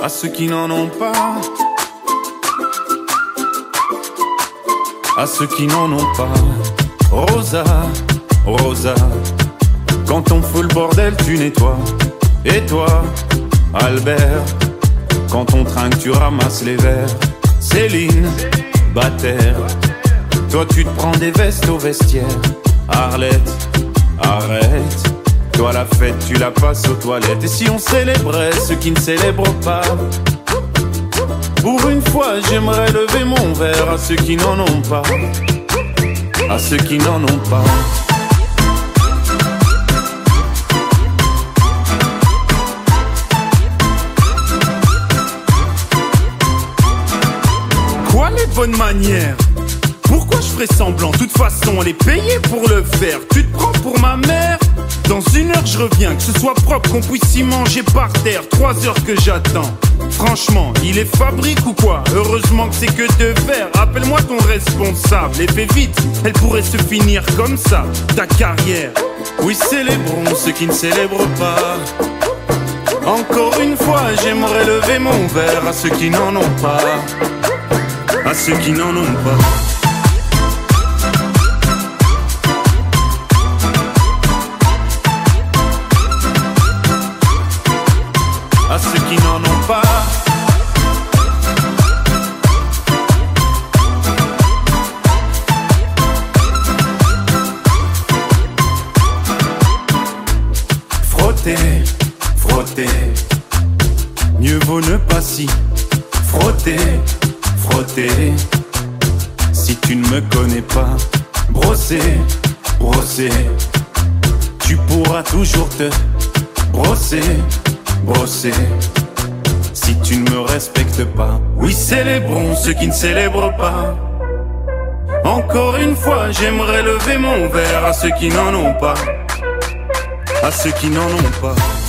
à ceux qui n'en ont pas, à ceux qui n'en ont pas. Rosa, Rosa, quand on fout le bordel tu nettoies. Et toi, Albert, quand on trinque tu ramasses les verres. Céline, Bataire, toi tu te prends des vestes au vestiaire. Arlette, arrête, toi la fête tu la passes aux toilettes. Et si on célébrait ceux qui ne célèbrent pas? Pour une fois j'aimerais lever mon verre à ceux qui n'en ont pas, à ceux qui n'en ont pas. Quoi les bonnes manières? Pourquoi je ferais semblant? De toute façon elle est payée pour le faire. Tu te prends pour ma mère? Dans une heure je reviens, que ce soit propre, qu'on puisse y manger par terre. 3 heures que j'attends. Franchement, il est fabrique ou quoi? Heureusement que c'est que de verre. Appelle-moi ton responsable et fais vite, elle pourrait se finir comme ça, ta carrière. Oui, célébrons ceux qui ne célèbrent pas. Encore une fois, j'aimerais lever mon verre à ceux qui n'en ont pas, à ceux qui n'en ont pas. À ceux qui n'en ont pas. Frotter, frotter, mieux vaut ne pas s'y frotter, frotter. Si tu ne me connais pas, brosser, brosser, tu pourras toujours te brosser, brosser. Si tu ne me respectes pas, oui, célébrons ceux qui ne célèbrent pas. Encore une fois, j'aimerais lever mon verre à ceux qui n'en ont pas, à ceux qui n'en ont pas.